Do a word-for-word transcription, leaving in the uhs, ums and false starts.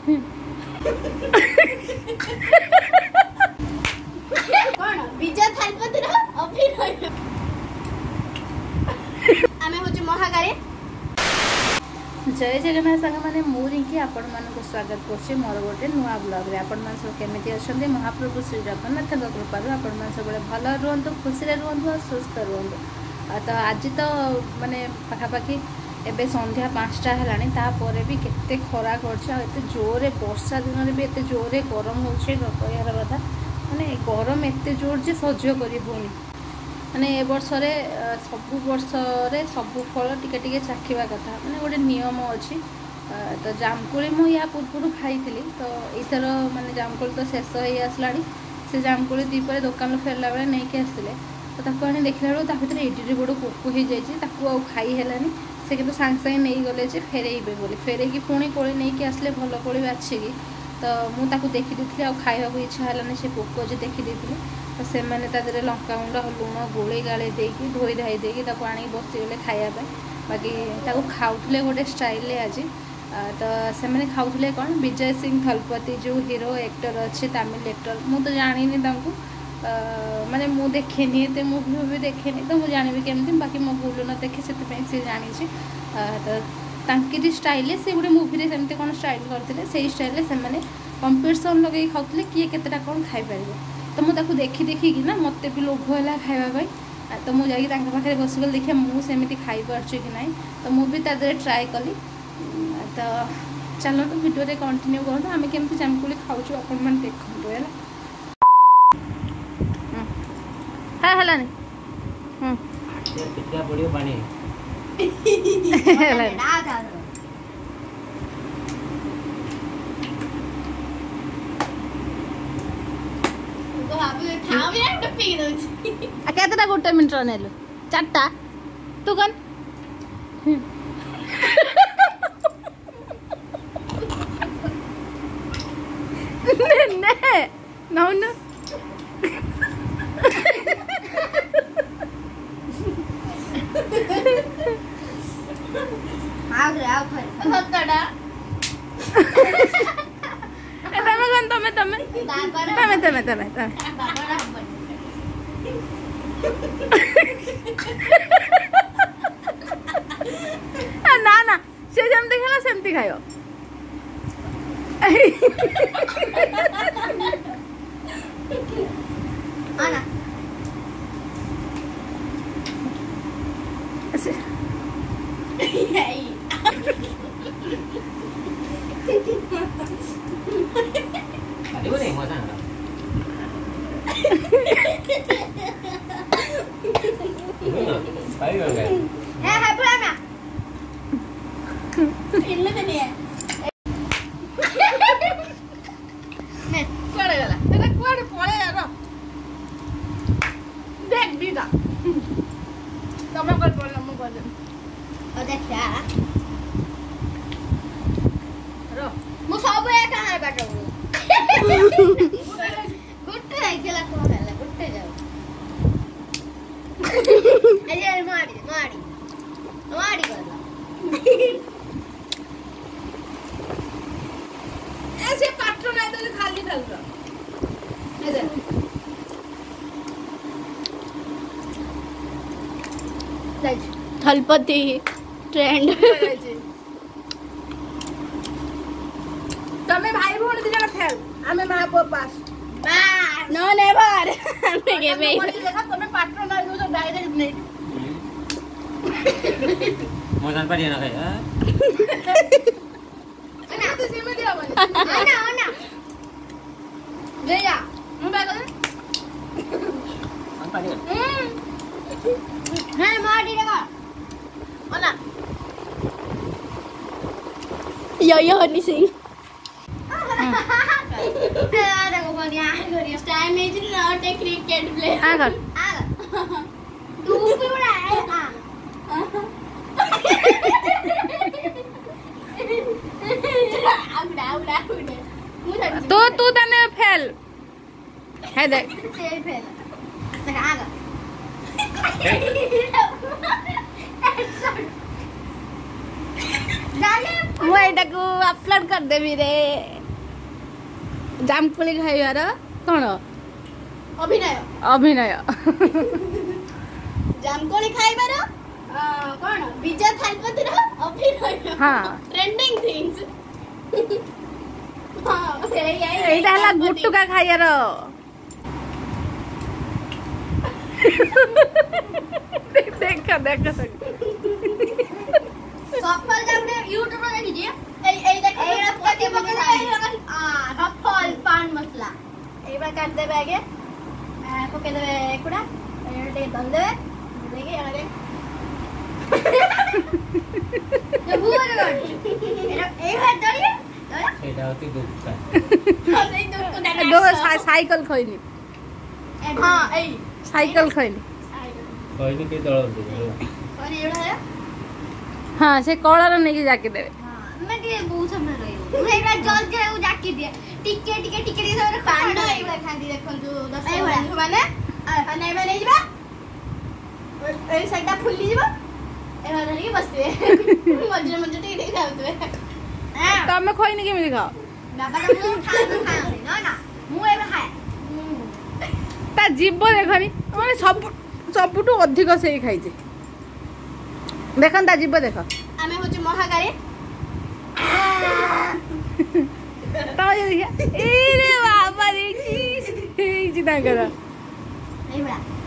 कौन विजय थालपति रो अभिनय आमे होचे महागारे। जय जगन्नाथ सांग मैंने मु रिंकी आपण मानक स्वागत करछे मोर गोटे नुआ ब्लॉग रे। आपण मान सब केमिति अछंते महाप्रभु श्री जगन्नाथ कृपारू आपण मान सब भल रुहंतु खुशी रे रुहंतु और सुस्थ रुहंतु। तो आज तो माने पाखापाखि एबे संध्या पाँचटा हेलानी तापर भी केते खरा करछे आ एते जोरे वर्षा दिन रे भी एते जोरे गरम होछे कहयार कथा माने गरम एते जोर जे सह्य करि होनी। माने ए वर्ष रे सबु वर्ष रे सबु फल टिके टिके चाखिबा कथा माने गोटे नियम अछि। तो जामकोली मु या पूर्व खाइथिली तो एथर माने जामकोली तो शेष होई आसलानी से जामकोली दीपर दुकान फेरला बेले नहीं के आसले तो ताको आनी देखला बेले ता भीतर एडिरे बड़ पोको हो जाइए ताको आ खाई हेलानी से किंतु सांग सांगे नहीं गले जे फेरेइबे बोली फेरेकी पुणी कोली नहीं के आसले भल कोली बाछिकी तो मु ताको देखि देथि आ खाइबा को इच्छा हेलानी से पोको जे देखि देथि तो से मैंने तादरे लंका गुंड लुण गोले गाले देकी धोई धाई देकी ताको आनी बसीगले खाइबा बाकी ताको खाउथले गोटे स्टाइल आज तो से मैंने खाउथले कौन विजय सिंह थलपति जो हीरो एक्टर अच्छे तमिल एक्टर मु तो जानी तांको माने मु देखेनी एते मुवी भी देखेनी तो मु जानिबी केमती बाकी मो भूल न देखे से से जानी तो तांकी स्टाइल से गोटे मुवी रे सेमती कौन स्टाइल करते से स्टाइल से मैंने कंपटीशन लगे खाऊले किए केतेटा कौन खाई पारे तो मुझे देखी देखी कि ना मत भी लोभ है खावाई तो मुझे पाखे बसगल देखिए मुझे खाई पार्ची कि ना तो मुझे ट्राए कली तो चलो तो वीडियो रे कंटिन्यू करूँ आम केमती जामकोली खाऊँ आपण मैंने देखते है हाँ है केतटा गोटे मिनट नेलु चारटा तू कौन ने नौ न आ रे आ खै सत्तटा तमे कौन तमे तमे तमे तमे तमे तमे ना ना से जमती खाला सेमती खायो आना यही अरे वो नहीं मजा आ रहा भाई हो गए ए है पूरा ना इल्ले तो नहीं है ने कोड़े गला तेरा कोड़े पड़े यार देख दीदा तमे कर बोल मु कर ओ देख यार रो मु सब एक खाना काटो गुट्टे आइला को हैला गुट्टे जाओ अरे मारी मारी मारी करला ऐसे पाटो नहीं तो खाली डाल दो थलपति ट्रेंड तमे भाई भौणी दि जण फेल आमे मां पो पास नो नेवर हमें के बे देखा तमे पाटो नहीं तो डायरेक्ट नहीं मजान पारी ना खाई हां ना तो सीमे दिया बने आना आना ले जा मु बैग हम पारी है मारी रे ओना यो यो हनी सिंह अरे को बढ़िया करियो time is not a cricket player आ कर आ तू भी बड़ा है हां आउड़ा आउड़ा आउड़ा तो तू तने फेल है देख से फेल देख आ गया ମୁଁ ଏଇଟାକୁ ଅପଲୋଡ କରିଦେବି ରେ। ଜାମୁକୋଳି ଖାଇବାର କଣ ଅଭିନୟ ଅଭିନୟ ଜାମକୋଳି ଖାଇବାର ଅ, କଣ ବିଜୟ ଥାଲପତିର ଅଭିନୟ ହଁ ଟ୍ରେଣ୍ଡିଂ ଥିଙ୍ଗସ୍ ହଁ ଏଇ- ଏଇ- ଏଇଟା ହେଲା ଗୁଟୁକା ଖାଇବାର। ଦେଖ ଦେଖ ସଫଲ ଜାମରେ ୟୁଟ୍ୟୁବରେ ଦେଖିଛି ଏଇ ଏଇ ଦେଖ ଏଇଟା ପତି ପକେଇଲେ ଆ ସଫଲ ପାନ ମସଲା ଏଇଟା କାଟିଦେବେ ଆଗେ ଆ, ପକେଇଦେବେ ଏକୁଡା ଏଇଟା ଟିକେ ଦଳିଦେବେ ଦେଇକି ଏଇଟା ଭୁଲ କରୁଛୁ ଏଇଟା ଏଇଟା ଦଳିବେ ଦଳିବେ ସେଇଟା ହଉଛି ଦୁଃଖ। ସେଇ ଦୁଃଖ ଦୋ ସାଇକେଲ ଖଇନି ହଁ ଏଇ ସାଇକେଲ ଖଇନି କହିନି କି ଦଳନ୍ତି ମାନେ ଏଇଟା ହେଲା ହଁ ସେ କଳର ନେଇକି ଜାକି ଦେବେ। ଆମେ ଟିକେ ବହୁତ ସମୟ ରହିବୁ ମୁଁ ଏଇଟା ଜଲ୍ଦି ଆଉ ଜାକି ଦିଏ ଟିକେ ଟିକେ ଟିକେ ଟିକେ ସମୟରେ ପାନ ଏଇଭଳିଆ ଖାଆନ୍ତି ଦେଖନ୍ତୁ ଦର୍ଶକ ବନ୍ଧୁମାନେ ମାନେ ଏଇଭଳିଆ ନେଇଯିବା ଏଇ ସାଇଡଟା ଫୁଲିଯିବ ଏଇଭଳିଆ ଧରିକି ବସିବେ ମଝିରେ ମଝିରେ ଟିକେ ଟିକେ ଖାଉଥିବେ ତମେ ଖଇନି କେମିତି ଖାଅ? ବାବା ତ ମୁଁ ଖାଆନ୍ତି ଖାଆନ୍ତି ନା ନା ମୁଁ ଏବେ ଖାଏ ତା ଜୀବ ଦେଖନି ମାନେ ସବୁ ସବୁଠୁ ଅଧିକ ସେଇ ଖାଇଛି। ଦେଖନି ତା ଜୀବ ଦେଖ। ଆମେ ହଉଛି ମହାକାଳୀ ତମେ ଦେଖିଆ ଏଇରେ ବାବା ଦେଇଛି ହେଇଛି ତାଙ୍କର। ଏଇଭଳିଆ